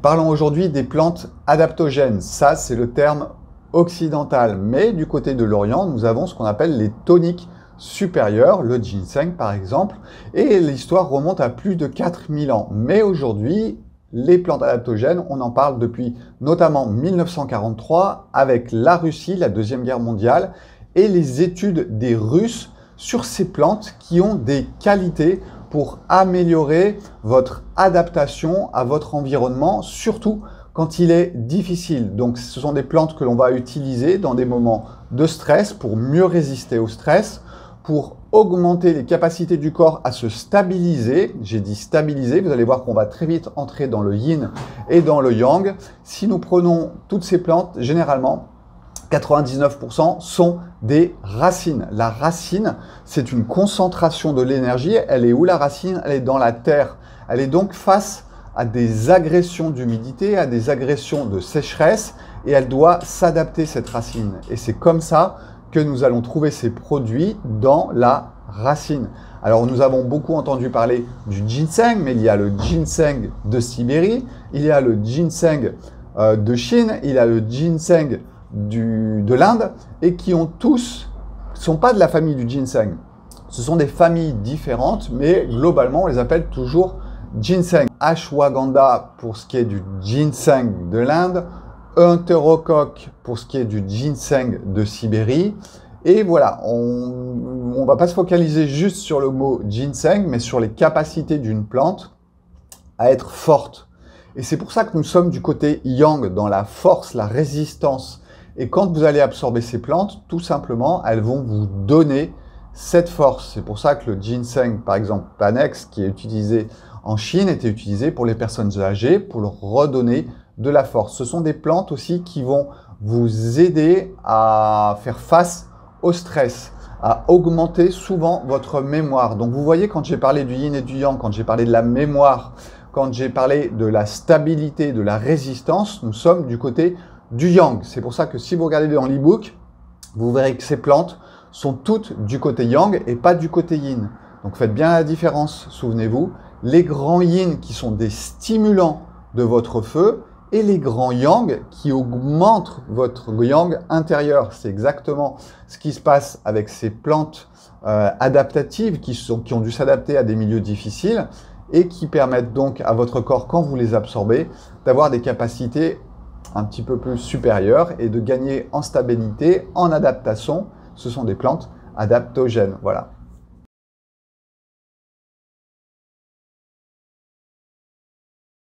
Parlons aujourd'hui des plantes adaptogènes. Ça, c'est le terme occidental. Mais du côté de l'Orient, nous avons ce qu'on appelle les toniques supérieurs, le ginseng par exemple. Et l'histoire remonte à plus de 4000 ans. Mais aujourd'hui, les plantes adaptogènes, on en parle depuis notamment 1943 avec la Russie, la Deuxième Guerre mondiale, et les études des Russes sur ces plantes qui ont des qualités pour améliorer votre adaptation à votre environnement, surtout quand il est difficile. Donc ce sont des plantes que l'on va utiliser dans des moments de stress pour mieux résister au stress, pour augmenter les capacités du corps à se stabiliser. J'ai dit stabiliser, vous allez voir qu'on va très vite entrer dans le yin et dans le yang. Si nous prenons toutes ces plantes, généralement, 99% sont des racines. La racine, c'est une concentration de l'énergie. Elle est où la racine? Elle est dans la terre. Elle est donc face à des agressions d'humidité, à des agressions de sécheresse, et elle doit s'adapter, cette racine. Et c'est comme ça que nous allons trouver ces produits dans la racine. Alors nous avons beaucoup entendu parler du ginseng, mais il y a le ginseng de Sibérie, il y a le ginseng de Chine, il y a le ginseng de l'Inde, et qui ont tous, ne sont pas de la famille du ginseng. Ce sont des familles différentes, mais globalement on les appelle toujours ginseng. Ashwagandha pour ce qui est du ginseng de l'Inde, Enterocoque pour ce qui est du ginseng de Sibérie. Et voilà, on ne va pas se focaliser juste sur le mot ginseng, mais sur les capacités d'une plante à être forte. Et c'est pour ça que nous sommes du côté yang, dans la force, la résistance. Et quand vous allez absorber ces plantes, tout simplement, elles vont vous donner cette force. C'est pour ça que le ginseng, par exemple, Panax, qui est utilisé en Chine, était utilisé pour les personnes âgées, pour leur redonner de la force. Ce sont des plantes aussi qui vont vous aider à faire face au stress, à augmenter souvent votre mémoire. Donc vous voyez, quand j'ai parlé du yin et du yang, quand j'ai parlé de la mémoire, quand j'ai parlé de la stabilité, de la résistance, nous sommes du côté du yang. C'est pour ça que si vous regardez dans l'e-book, vous verrez que ces plantes sont toutes du côté yang et pas du côté yin. Donc faites bien la différence, souvenez-vous, les grands yin qui sont des stimulants de votre feu et les grands yang qui augmentent votre yang intérieur. C'est exactement ce qui se passe avec ces plantes adaptatives qui ont dû s'adapter à des milieux difficiles et qui permettent donc à votre corps, quand vous les absorbez, d'avoir des capacités un petit peu plus supérieures et de gagner en stabilité, en adaptation. Ce sont des plantes adaptogènes. Voilà.